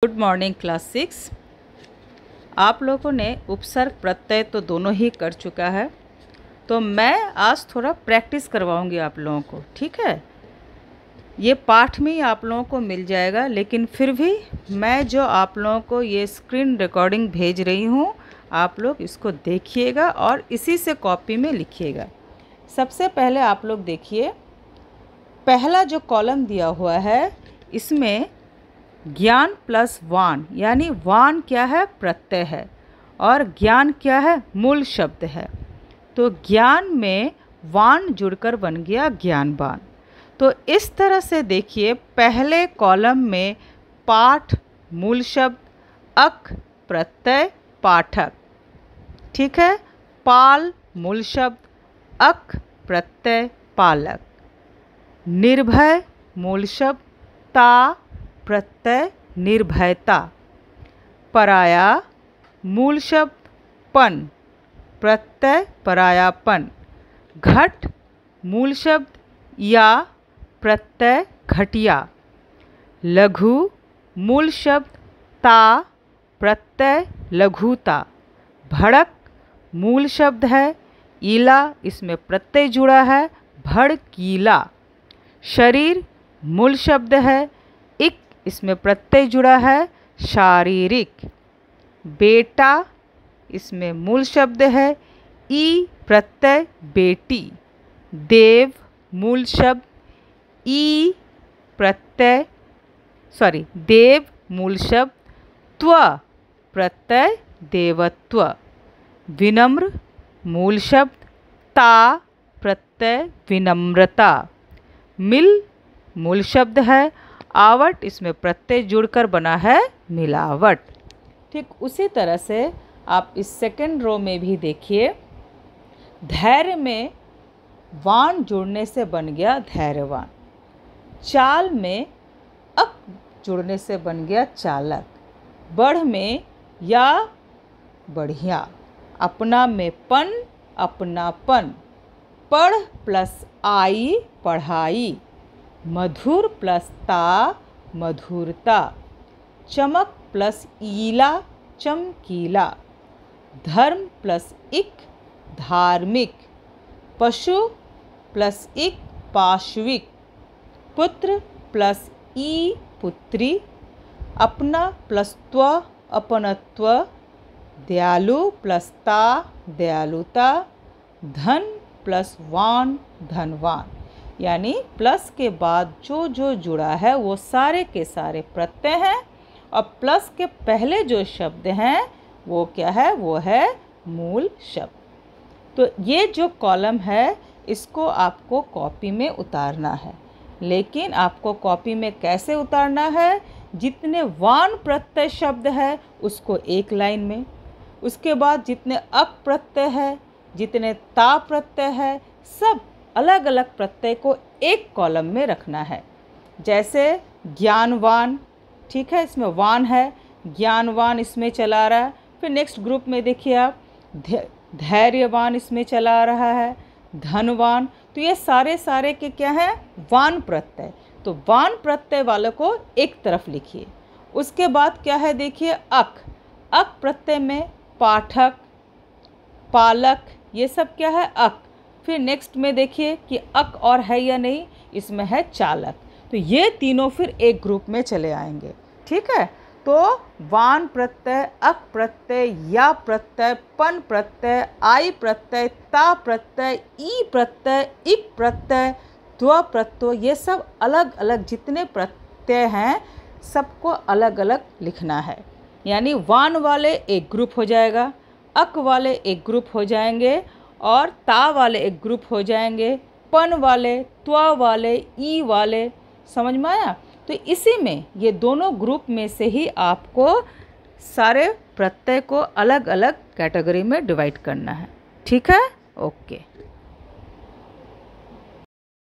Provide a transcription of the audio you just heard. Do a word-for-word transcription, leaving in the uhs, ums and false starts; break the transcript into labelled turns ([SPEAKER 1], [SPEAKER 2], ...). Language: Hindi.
[SPEAKER 1] Good morning class six. आप लोगों ने उपसर्ग प्रत्यय तो दोनों ही कर चुका है, तो मैं आज थोड़ा प्रैक्टिस करवाऊंगी आप लोगों को। ठीक है, ये पाठ में ही आप लोगों को मिल जाएगा, लेकिन फिर भी मैं जो आप लोगों को ये स्क्रीन रिकॉर्डिंग भेज रही हूँ, आप लोग इसको देखिएगा और इसी से कॉपी में लिखिएगा। सबसे पहले आप लोग देखिए, पहला जो कॉलम दिया हुआ है इसमें ज्ञान प्लस वान, यानी वान क्या है? प्रत्यय है, और ज्ञान क्या है? मूल शब्द है। तो ज्ञान में वान जुड़कर बन गया ज्ञानवान। तो इस तरह से देखिए, पहले कॉलम में पाठ मूल शब्द, अक प्रत्यय पाठक, ठीक है। पाल मूल शब्द, अक प्रत्यय पालक। निर्भय मूल शब्द, ता प्रत्यय निर्भयता। पराया मूल शब्द, पन प्रत्यय परायापन। घट मूल शब्द, या प्रत्यय घटिया। लघु मूल शब्द, ता प्रत्यय लघुता। भड़क मूल शब्द है, ईला इसमें प्रत्यय जुड़ा है, भड़कीला। शरीर मूल शब्द है, इक इसमें प्रत्यय जुड़ा है, शारीरिक। बेटा इसमें मूल शब्द है, ई प्रत्यय बेटी। देव मूल शब्द, ई प्रत्यय सॉरी देव मूल शब्द, त्व प्रत्यय देवत्व। विनम्र मूल शब्द, ता प्रत्यय विनम्रता। मिल मूल शब्द है, आवट इसमें प्रत्यय जुड़कर बना है मिलावट। ठीक उसी तरह से आप इस सेकंड रो में भी देखिए, धैर्य में वान जुड़ने से बन गया धैर्यवान। चाल में अक जुड़ने से बन गया चालक। बढ़ में या बढ़िया। अपना में पन अपनापन। पढ़ प्लस आई पढ़ाई। मधुर प्लस ता मधुरता। चमक प्लस ईला चमकीला। धर्म प्लस इक धार्मिक। पशु प्लस इक पाशविक। पुत्र प्लस ई पुत्री। अपना प्लस त्व अपनत्व। दयालु प्लस ता दयालुता। धन प्लस वान धनवान। यानी प्लस के बाद जो जो जुड़ा है वो सारे के सारे प्रत्यय हैं, और प्लस के पहले जो शब्द हैं वो क्या है? वो है मूल शब्द। तो ये जो कॉलम है इसको आपको कॉपी में उतारना है, लेकिन आपको कॉपी में कैसे उतारना है? जितने वान प्रत्यय शब्द है उसको एक लाइन में, उसके बाद जितने अक प्रत्यय है, जितने ता प्रत्यय है, सब अलग अलग प्रत्यय को एक कॉलम में रखना है। जैसे ज्ञानवान, ठीक है, इसमें वान है, ज्ञानवान इसमें चला रहा है। फिर नेक्स्ट ग्रुप में देखिए आप, धैर्यवान इसमें चला रहा है, धनवान। तो ये सारे सारे के क्या हैं? वान प्रत्यय। तो वान प्रत्यय वाले को एक तरफ लिखिए। उसके बाद क्या है? देखिए अक। अक प्रत्यय में पाठक पालक, ये सब क्या है? अक। फिर नेक्स्ट में देखिए कि अक और है या नहीं, इसमें है चालक। तो ये तीनों फिर एक ग्रुप में चले आएंगे। ठीक है, तो वान प्रत्यय, अक प्रत्यय, या प्रत्यय, पन प्रत्यय, आई प्रत्यय, ता प्रत्यय, ई प्रत्यय, इक प्रत्यय, त्व प्रत्यय, ये सब अलग अलग जितने प्रत्यय हैं सबको अलग अलग लिखना है। यानी वान वाले एक ग्रुप हो जाएगा, अक वाले एक ग्रुप हो जाएंगे, और ता वाले एक ग्रुप हो जाएंगे, पन वाले, त्व वाले, ई वाले। समझ में आया? तो इसी में ये दोनों ग्रुप में से ही आपको सारे प्रत्यय को अलग अलग कैटेगरी में डिवाइड करना है। ठीक है, ओके।